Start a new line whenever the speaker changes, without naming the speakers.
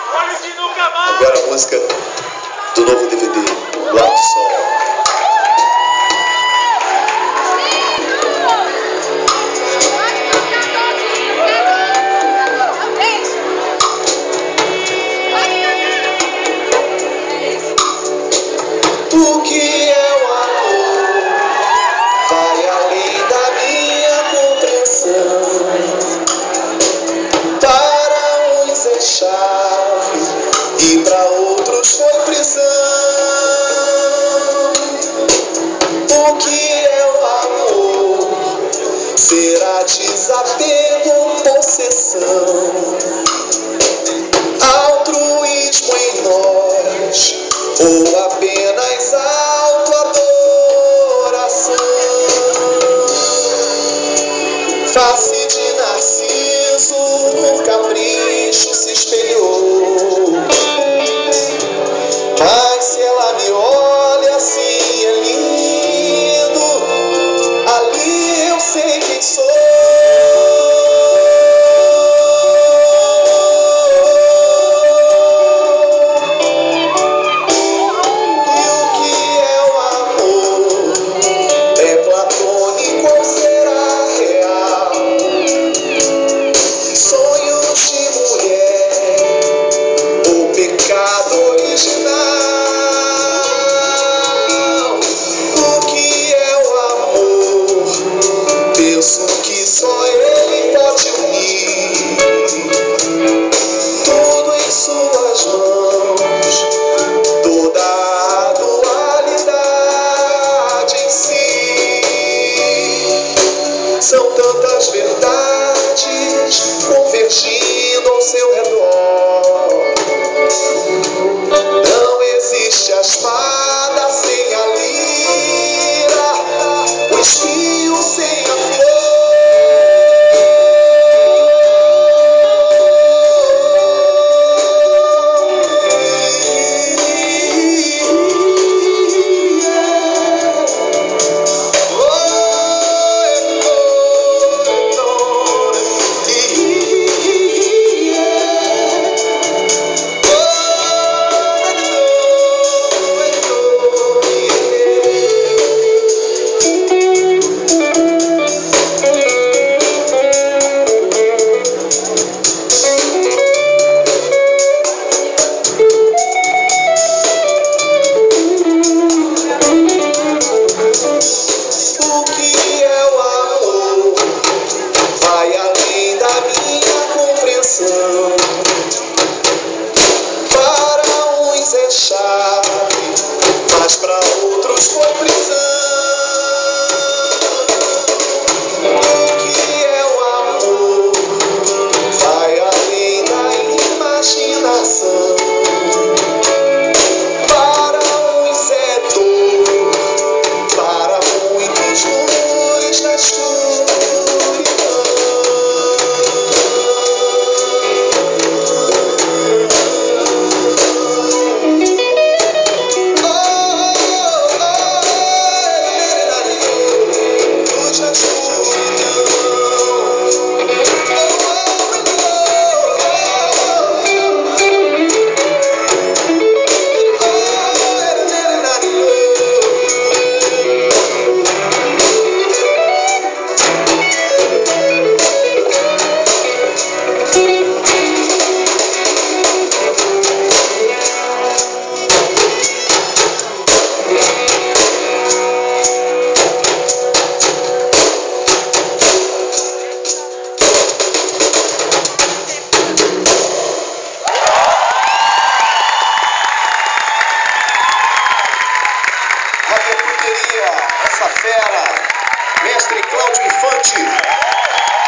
Agora a música do novo DVD, do Alto Som. O que é o amor vai além da minha compreensão. Para uns é chave e para outros foi prisão. O que é o amor? Será desapego ou possessão? Altruísmo em nós ou apenas autoadoração? Face de Narciso, um capricho se espelhou. Mas se ela me olha assim é lindo, ali eu sei quem sou. São tantas verdades convergindo ao seu redor. Não existe a espada sem a lira, o espinho sem a flor. Para uns é chave, mas para outros foi prisão. O que é o amor vai além da imaginação. Para uns é dor, para muitos luz na escuridão. Essa fera, mestre Cláudio Infante.